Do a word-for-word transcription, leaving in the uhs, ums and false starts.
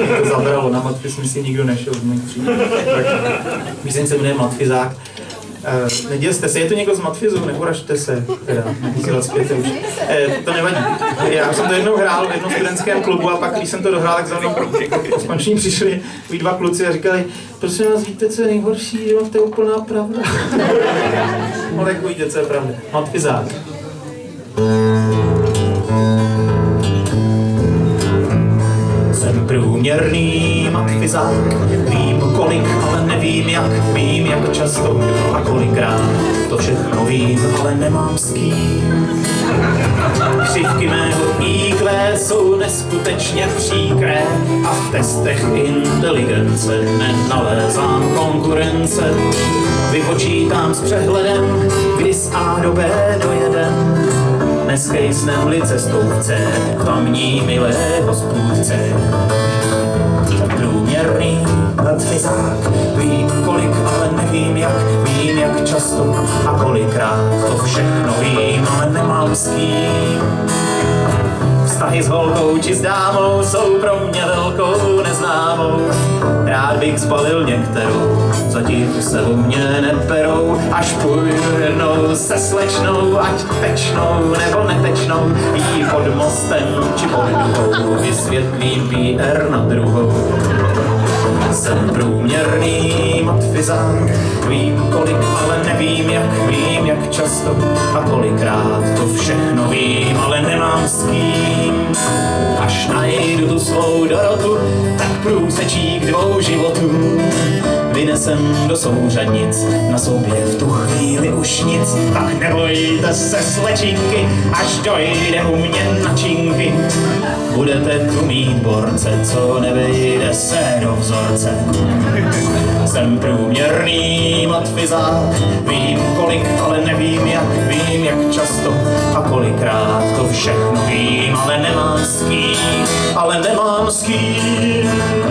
mě to zabralo, na matfiz mi si nikdo nešel z mých tříd. Myslím, se jmenuje Matfizák. Uh, nedělte se, je to někdo z Matfizu, neporažte se, teda, už. Eh, to nevadí. Já jsem to jednou hrál v jednom studentském klubu a pak, když jsem to dohrál, tak za mnou po skončení přišli tví dva kluci a říkali, prosím vás, víte, co je nejhorší, že to je úplná pravda. No tak víte, co je pravda. Matfizák. Jsem průměrný matfizák, vím kolik, ale nevím jak, vím jak často a kolikrát, to všechno vím, ale nemám s kým. Křivky mého í kvé jsou neskutečně příkré a v testech inteligence nenalézám konkurence. Vypočítám s přehledem, kdy z A do B dojedem. Neskejsnem-li cestou v C, k tamní milé hospůdce. Průměrný matfizák, vím kolik, ale nevím jak, vím jak často a kolikrát, to všechno vím, ale nemám s kým. Vztahy s holkou či s dámou jsou pro mě velkou neznámou. Rád bych zbalil některou, zatím se u mě neperou. Až půjdu jednou se slečnou, ať tečnou nebo netečnou, jí pod mostem či pod duhou, vysvětlím P R na druhou. Jsem průměrný matfizák, vím kolik, ale nevím jak, vím jak často a kolikrát, to všechno vím, ale nemám s kým. Až najdu tu svou Dorotu, tak průsečík dvou životů vynesem do souřadnic, na sobě v tu chvíli už nic, tak nebojte se slečinky, až dojde u mě na činky. Budete tu mít borce, co nevejde se do vzorce. Jsem průměrný matfizák, vím kolik, ale nevím jak, vím jak často a kolikrát, to všechno vím, ale nemám s kým, ale nemám s kým.